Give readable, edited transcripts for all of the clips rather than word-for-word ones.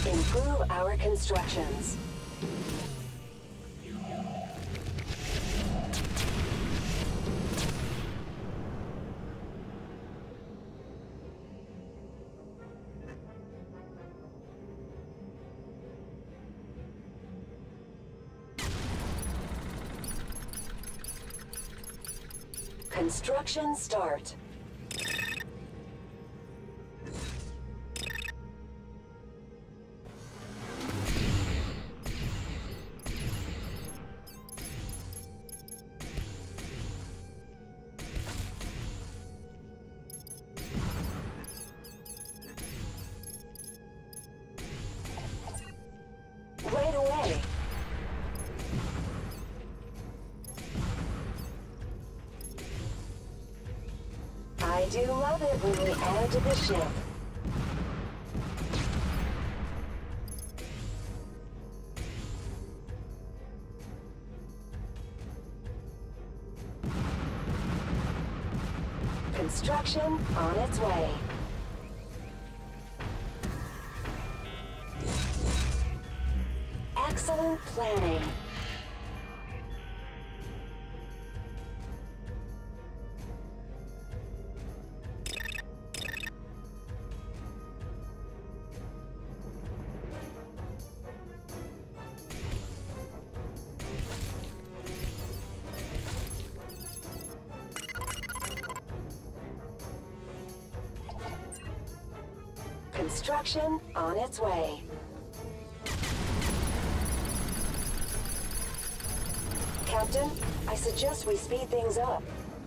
Improve our constructions. Construction start. Right away. I do love it when we add to the ship. Construction on its way. Excellent planning. Construction on its way. Captain, I suggest we speed things up.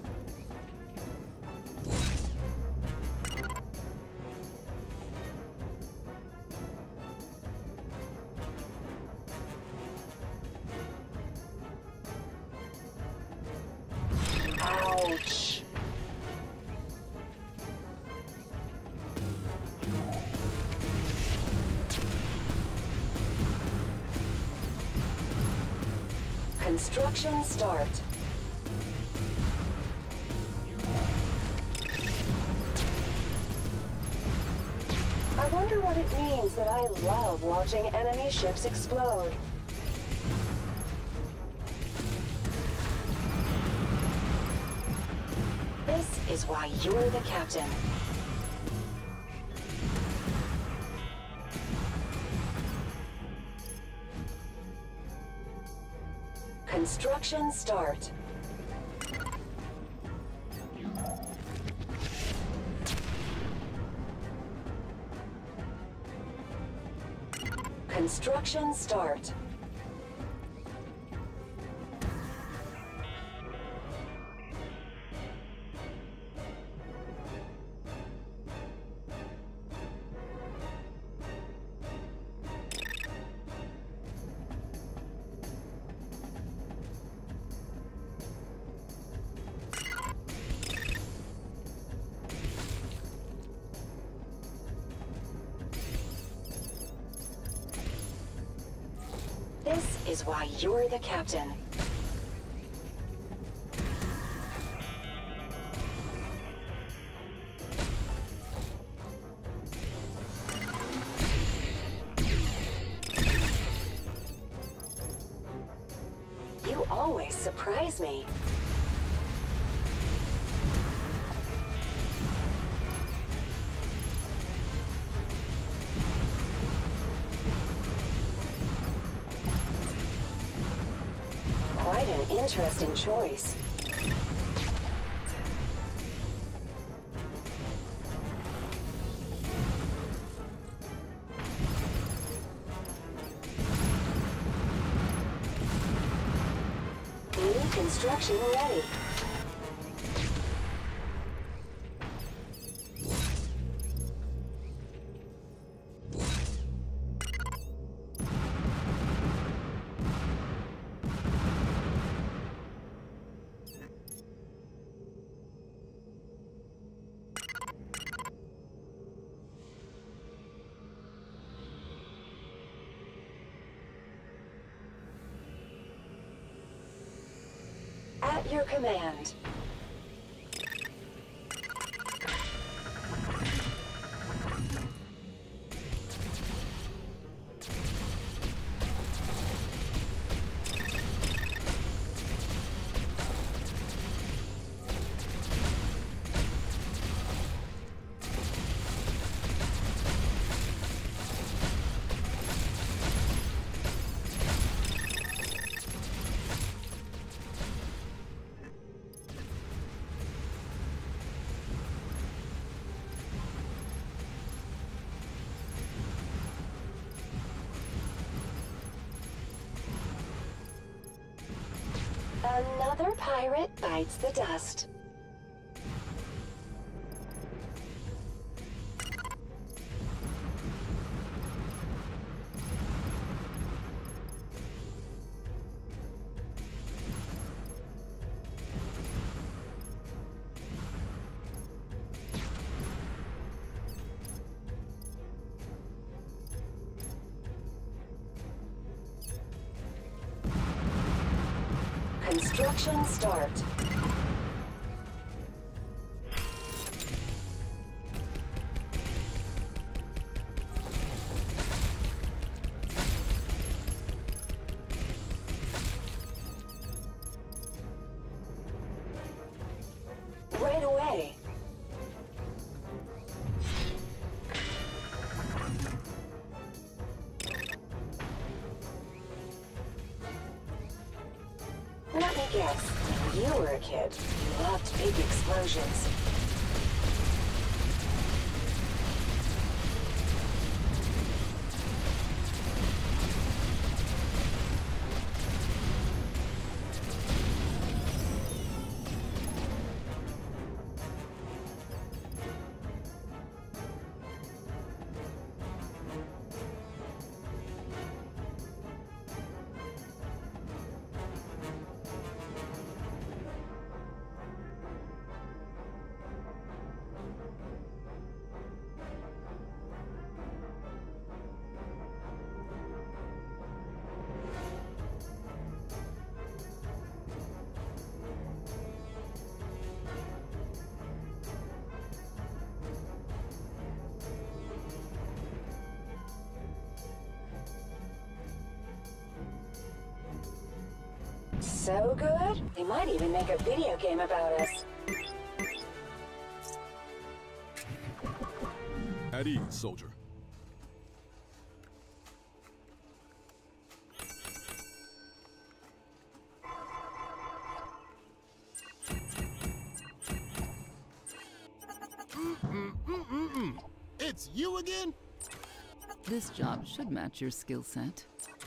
Ouch. Construction start. I wonder what it means that I love watching enemy ships explode. This is why you're the captain. Construction start. Construction start. This is why you're the captain. You always surprise me. Quite an interesting choice. New construction ready. At your command. Another pirate bites the dust. Construction start. Right away. Let me guess, when you were a kid, you loved big explosions. So good, they might even make a video game about us. At ease, soldier. It's you again? This job should match your skill set.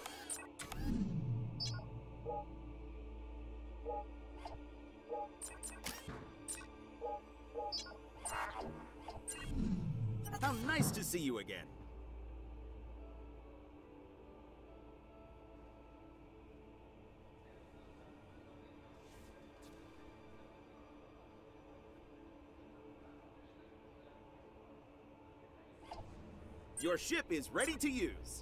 How nice to see you again. Your ship is ready to use.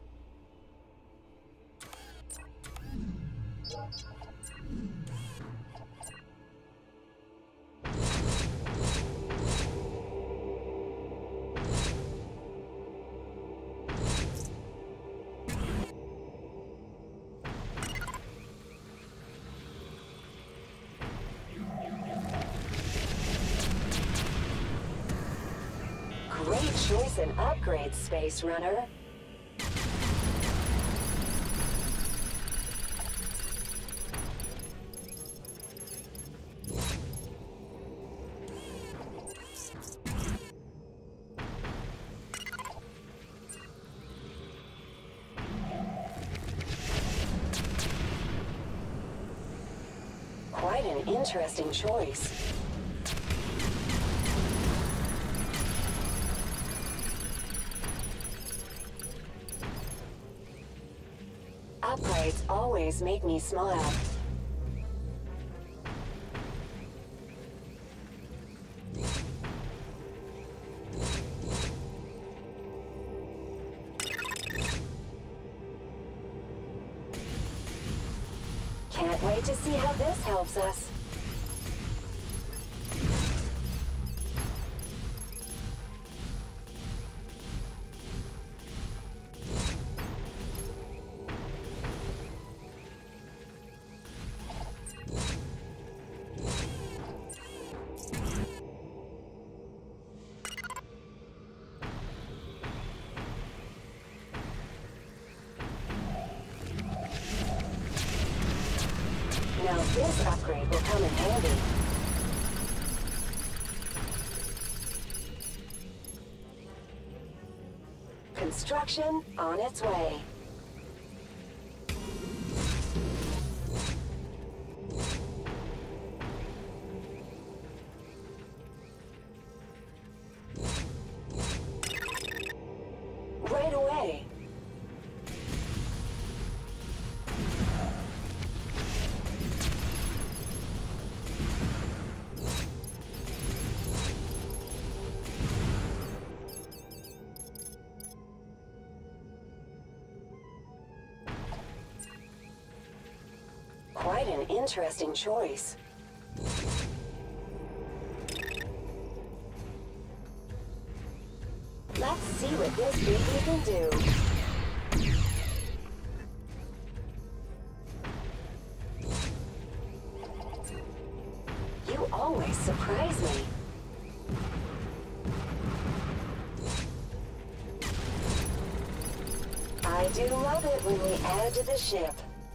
Great choice in upgrades, Space Runner. Quite an interesting choice. Upgrades always make me smile. Can't wait to see how this helps us. Now this upgrade will come in handy. Construction on its way. interesting choice. Let's see what this baby can do. You always surprise me. I do love it when we add to the ship.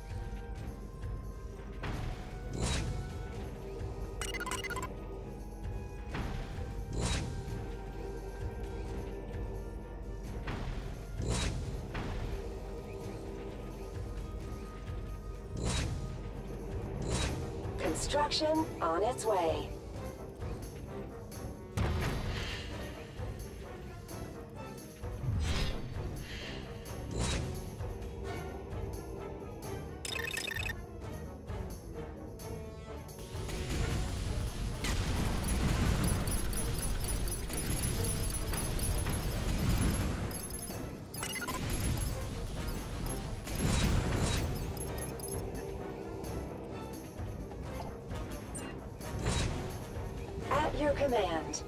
Construction on its way. At your command.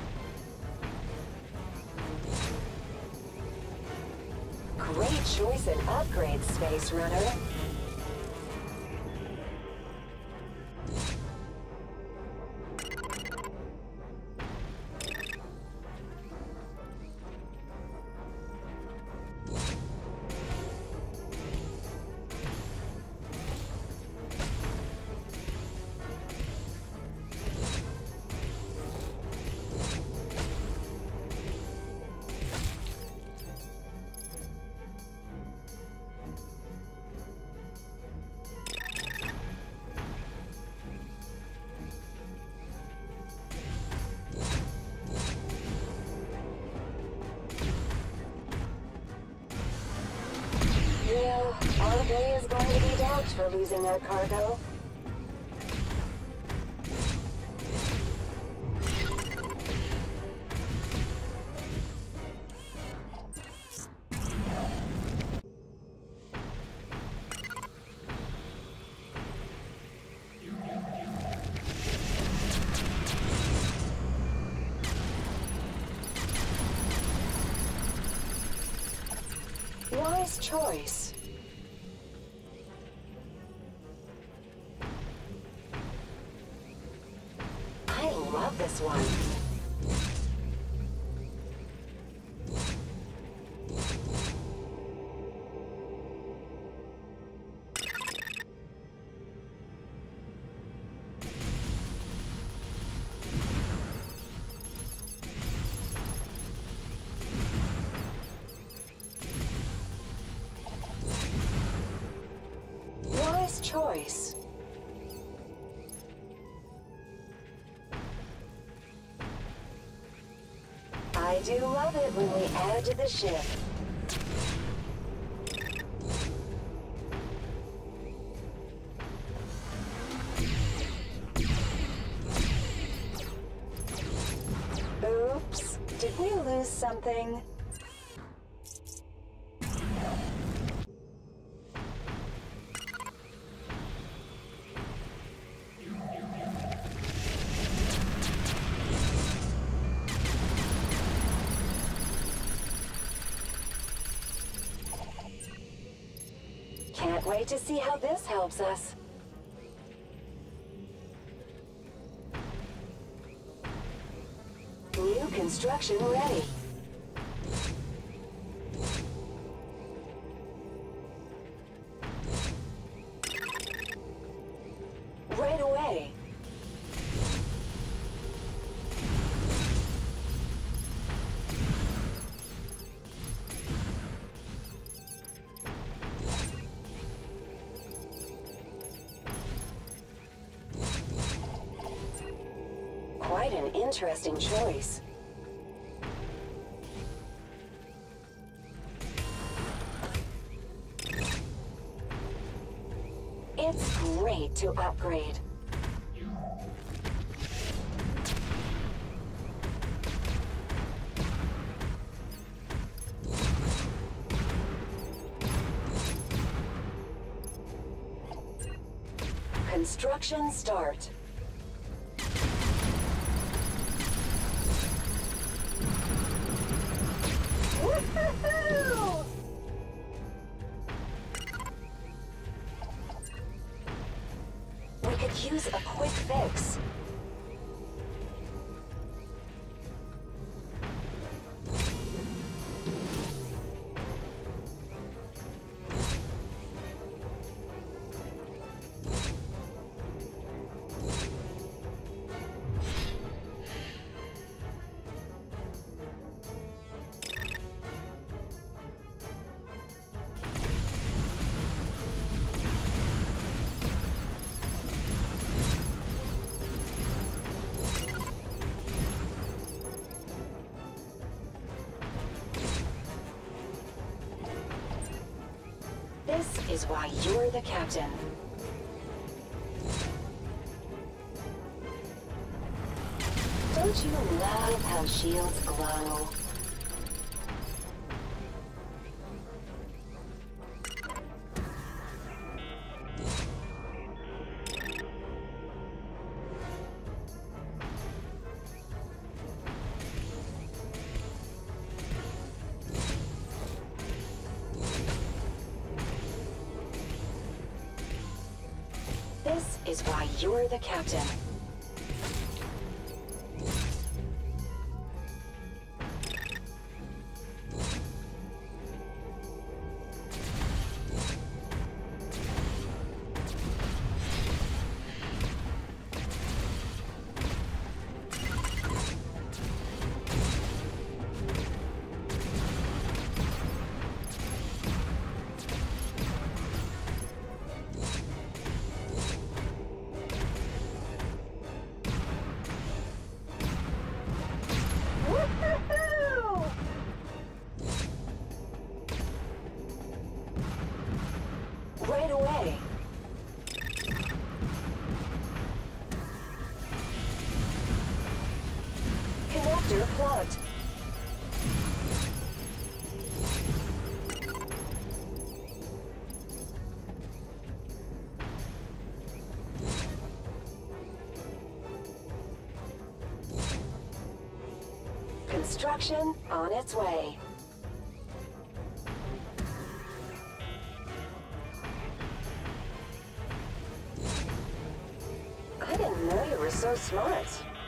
Great choice in upgrade, Space Runner. Well, our day is going to be doubted for losing our cargo. Wise choice. I love this one. Choice. I do love it when we add to the ship. Oops, did we lose something? Can't wait to see how this helps us. New construction ready. Right away. Quite an interesting choice. It's great to upgrade. Construction start. Woohoo! We could use a quick fix. This is why you're the captain. Don't you love how shields glow? This is why you're the captain. Woohoo! Right away. Connector plugged. Construction on its way. I didn't know you were so smart.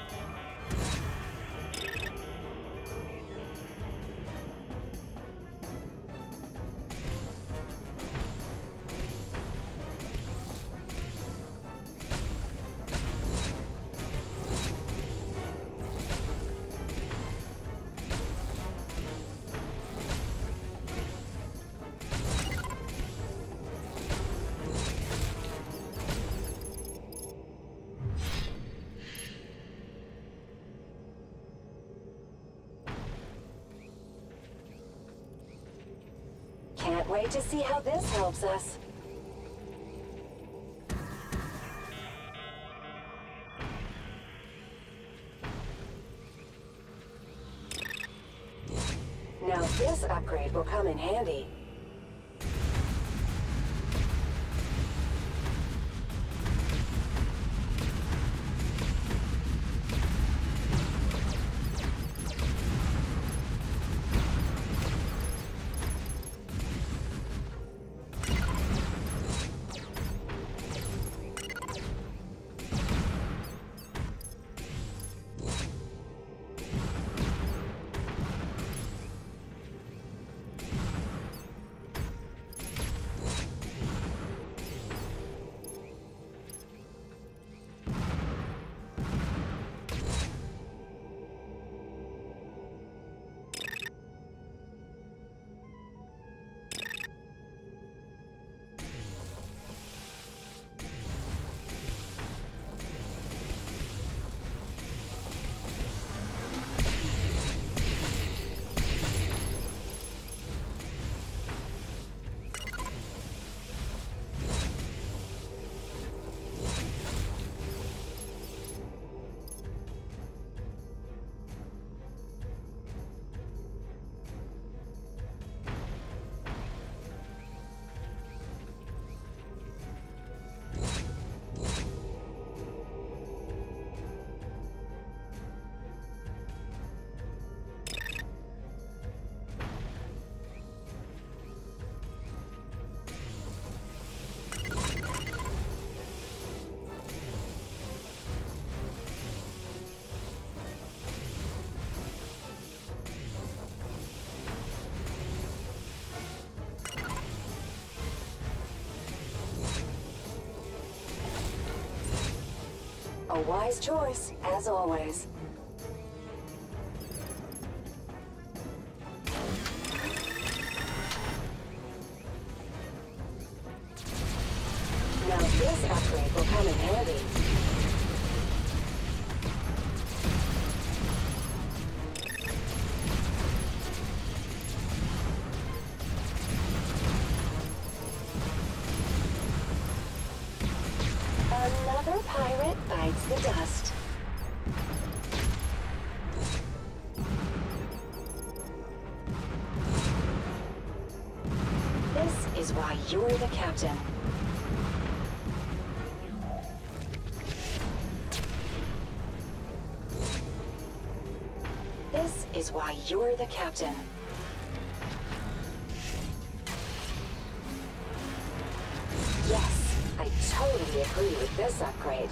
Can't wait to see how this helps us. Now this upgrade will come in handy. A wise choice, as always. Now this upgrade will come in handy. Another pirate bites the dust. This is why you're the captain. This is why you're the captain. Yes, I totally agree with this upgrade.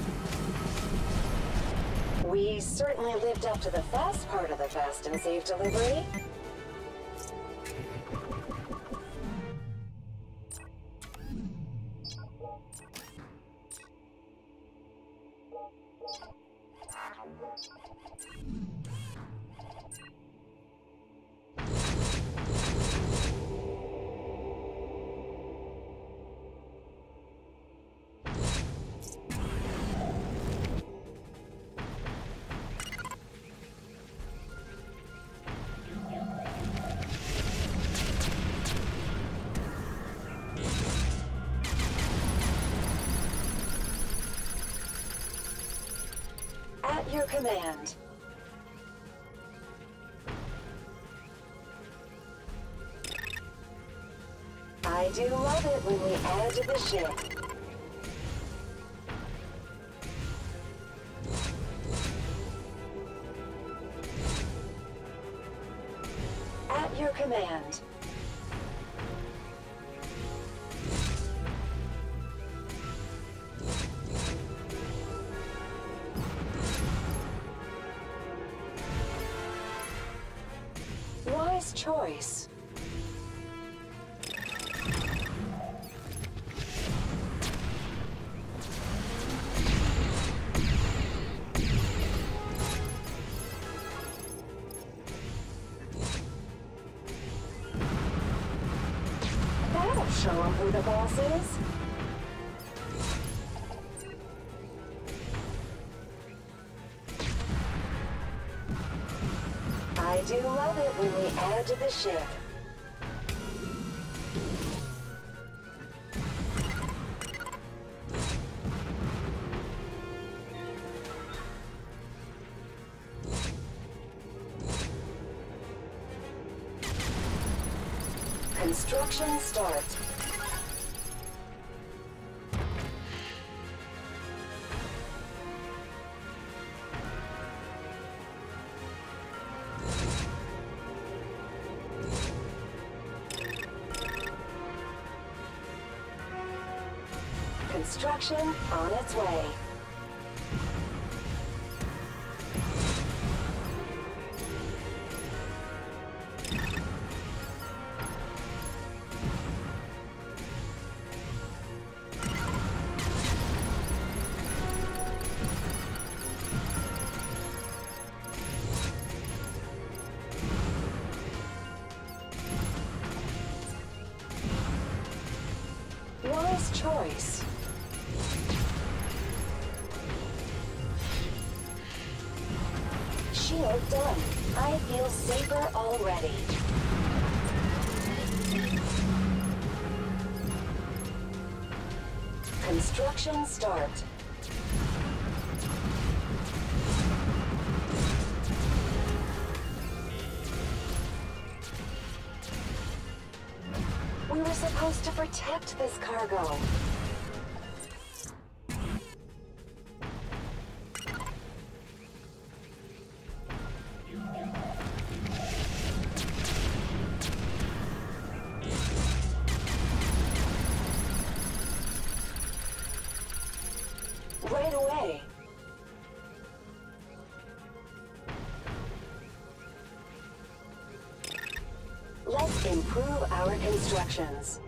We certainly lived up to the fast part of the fast and safe delivery. At your command. I do love it when we add to the ship. At your command. Wise choice. That'll show them who the boss is. I do love it when we add to the ship. Construction start. Construction on its way. Wise choice. Shield done. I feel safer already. Construction start. We were supposed to protect this cargo. Right away. Let's improve our constructions.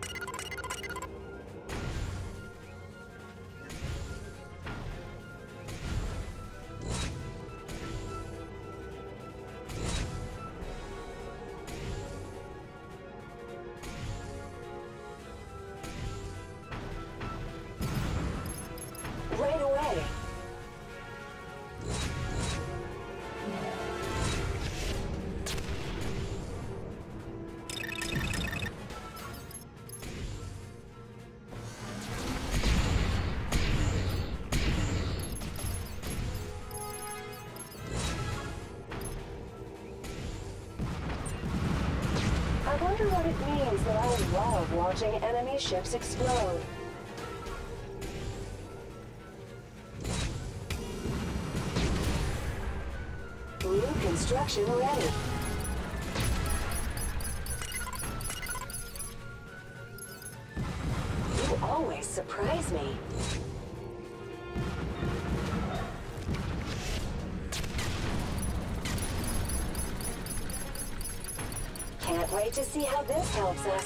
wonder what it means that I love watching enemy ships explode. New construction ready. You always surprise me. Can't wait to see how this helps us.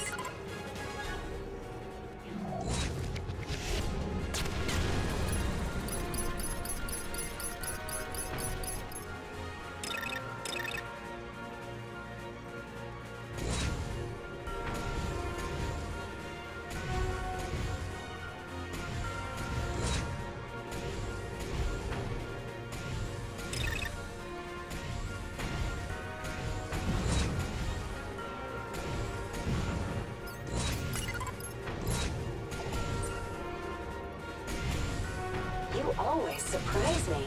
You always surprise me.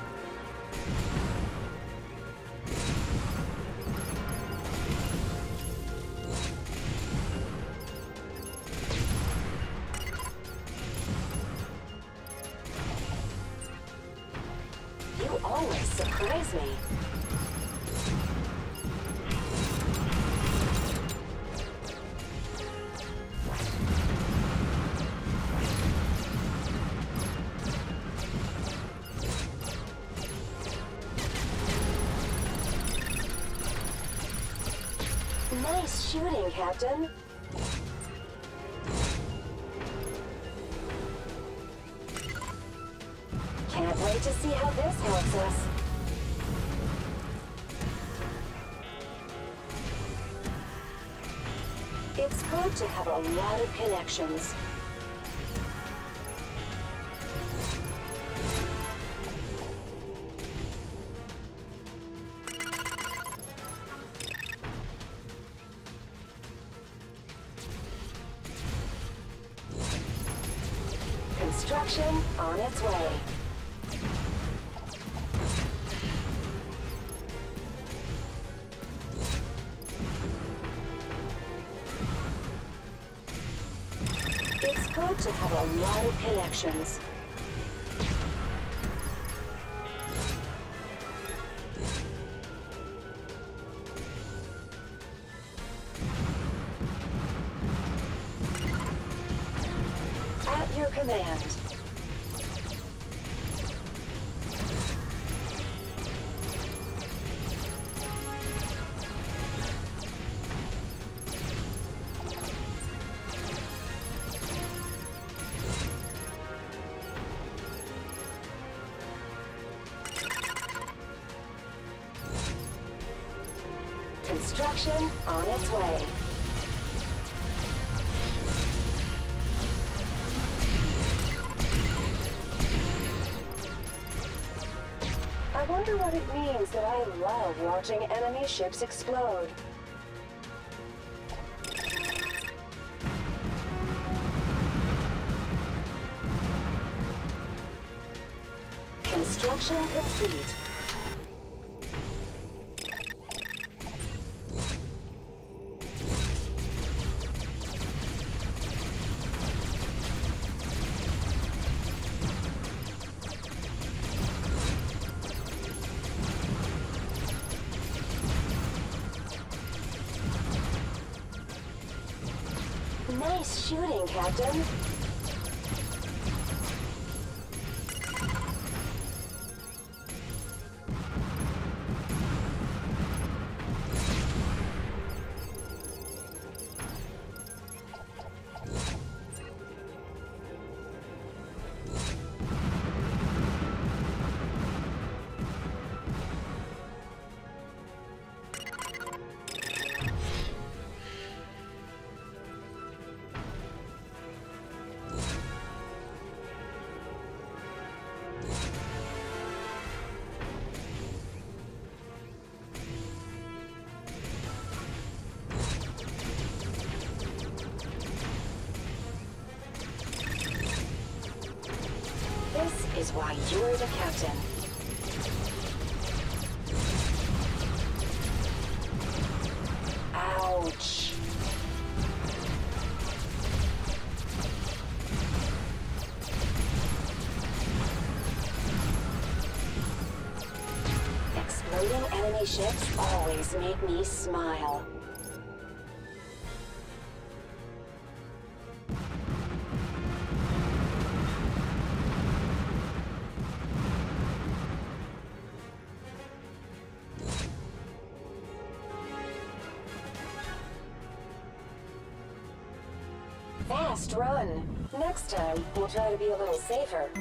You always surprise me. Nice shooting, Captain. Can't wait to see how this helps us. It's good to have a lot of connections. Construction on its way. It's good to have a lot of connections. At your command. Construction on its way. I wonder what it means that I love watching enemy ships explode. Construction complete. Nice shooting, Captain. This is why you're the captain. Ouch. Exploding enemy ships always make me smile. Fast run. Next time, we'll try to be a little safer.